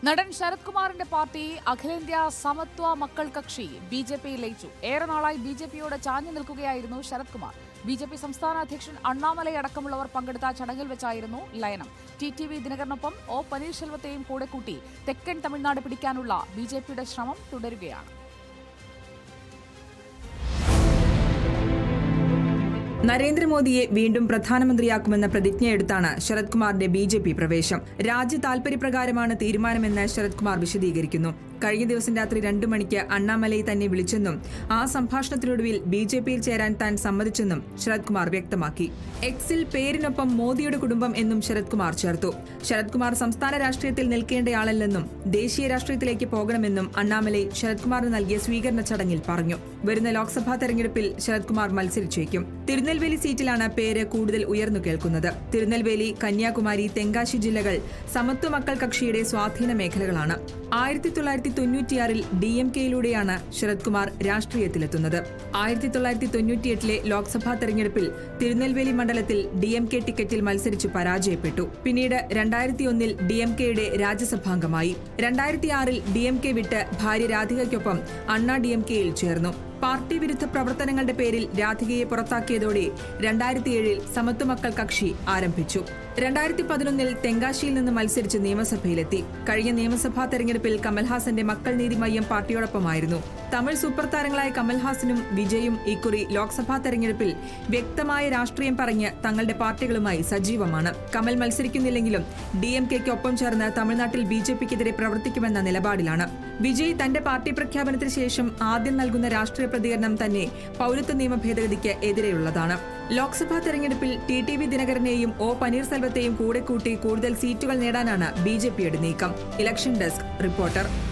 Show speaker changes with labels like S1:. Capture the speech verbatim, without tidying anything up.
S1: നടൻ ശരത് കുമാറിന്റെ പാർട്ടി അഖിലേന്ത്യാ സമത്വ മക്കൾ കക്ഷി ബി ജെ പിയിൽ ലയിച്ചു. ഏറെ നാളായി ബി ജെ പിയോട് ചാഞ്ഞു നിൽക്കുകയായിരുന്നു Sarath Kumar. B J P സംസ്ഥാന അധ്യക്ഷൻ അണ്ണാമലൈ അടക്കമുള്ളവർ പങ്കെടുത്ത ചടങ്ങിൽ വെച്ചായിരുന്നു ലയനം. ടി ടി വി ദിനകരനൊപ്പം ഒ പനീർശെൽവത്തെയും കൂടെ കൂട്ടി തെക്കൻ തമിഴ്നാട് പിടിക്കാനുള്ള ബി ജെ പിയുടെ ശ്രമം തുടരുകയാണ്.
S2: നരേന്ദ്രമോദിയെ വീണ്ടും പ്രധാനമന്ത്രിയാക്കുമെന്ന പ്രതിജ്ഞയെടുത്താണ് ശരത് കുമാറിന്റെ ബി ജെ പി പ്രവേശം. രാജ്യ താൽപര്യപ്രകാരമാണ് തീരുമാനമെന്ന് ശരത് കുമാർ വിശദീകരിക്കുന്നു. കഴിഞ്ഞ ദിവസം രാത്രി രണ്ടു മണിക്ക് അണ്ണാമലൈ തന്നെ വിളിച്ചെന്നും ആ സംഭാഷണത്തിനൊടുവിൽ ബി ജെ പിയിൽ ചേരാൻ താൻ സമ്മതിച്ചെന്നും ശരത് കുമാർ വ്യക്തമാക്കി. എക്സിൽ പേരിനൊപ്പം മോദിയുടെ കുടുംബം എന്നും ശരത് കുമാർ ചേർത്തു. ശരത് കുമാർ സംസ്ഥാന രാഷ്ട്രീയത്തിൽ നിൽക്കേണ്ടയാളല്ലെന്നും ദേശീയ രാഷ്ട്രീയത്തിലേക്ക് പോകണമെന്നും അണ്ണാമലൈ ശരത് കുമാറിന് നൽകിയ സ്വീകരണ ചടങ്ങിൽ പറഞ്ഞു. വരുന്ന ലോക്സഭാ തെരഞ്ഞെടുപ്പിൽ ശരത് കുമാർ മത്സരിച്ചേക്കും. തിരുനെൽവേലി സീറ്റിലാണ് പേര് കൂടുതൽ ഉയർന്നു കേൾക്കുന്നത്. തിരുനെൽവേലി, കന്യാകുമാരി, തെങ്കാശി ജില്ലകൾ സമത്വ മക്കൾ കക്ഷിയുടെ സ്വാധീന മേഖലകളാണ്. ആയിരത്തി തൊള്ളായിരത്തി തൊണ്ണൂറ്റിയാറിൽ ഡി എം കെയിലൂടെയാണ് ശരത് കുമാർ രാഷ്ട്രീയത്തിലെത്തുന്നത്. ആയിരത്തി തൊള്ളായിരത്തി തൊണ്ണൂറ്റിയെട്ടിലെ ലോക്സഭാ തെരഞ്ഞെടുപ്പിൽ തിരുനെൽവേലി മണ്ഡലത്തിൽ ഡി എം കെ ടിക്കറ്റിൽ മത്സരിച്ച് പരാജയപ്പെട്ടു. പിന്നീട് രണ്ടായിരത്തി ഒന്നിൽ ഡി എം കെയുടെ രാജ്യസഭാംഗമായി. രണ്ടായിരത്തി ആറിൽ ഡി എം കെ വിട്ട് ഭാര്യ രാധികയ്ക്കൊപ്പം അണ്ണാ ഡി എം കെയിൽ ചേർന്നു. പാർട്ടി വിരുദ്ധ പ്രവർത്തനങ്ങളുടെ പേരിൽ രാധികയെ പുറത്താക്കിയതോടെ രണ്ടായിരത്തിയേഴിൽ സമത്വ മക്കൾ കക്ഷി ആരംഭിച്ചു. രണ്ടായിരത്തി പതിനൊന്നിൽ തെങ്കാശിയിൽ നിന്ന് മത്സരിച്ച് നിയമസഭയിലെത്തി. കഴിഞ്ഞ നിയമസഭാ തെരഞ്ഞെടുപ്പിൽ കമൽഹാസന്റെ മക്കൾ നീതി മയ്യം പാർട്ടിയോടൊപ്പമായിരുന്നു. തമിഴ് സൂപ്പർ താരങ്ങളായ കമൽഹാസനും വിജയും ഇക്കുറി ലോക്സഭാ തെരഞ്ഞെടുപ്പിൽ വ്യക്തമായ രാഷ്ട്രീയം പറഞ്ഞ് തങ്ങളുടെ പാർട്ടികളുമായി സജീവമാണ്. കമൽ മത്സരിക്കുന്നില്ലെങ്കിലും ഡി എം കെക്ക് ഒപ്പം ചേർന്ന് തമിഴ്നാട്ടിൽ ബി ജെ പിക്കെതിരെ പ്രവർത്തിക്കുമെന്ന നിലപാടിലാണ്. വിജയ് തന്റെ പാർട്ടി പ്രഖ്യാപനത്തിന് ശേഷം ആദ്യം നൽകുന്ന രാഷ്ട്രീയ പ്രതികരണം തന്നെ പൗരത്വ നിയമ ഭേദഗതിക്ക് എതിരെയുള്ളതാണ്. ലോക്സഭാ തെരഞ്ഞെടുപ്പിൽ ടി ടി വി ദിനകരനെയും ഒ പനീർശെൽവത്തെയും കൂടെ കൂട്ടി കൂടുതൽ സീറ്റുകൾ നേടാനാണ് ബി ജെ പിയുടെ നീക്കം. Election desk reporter.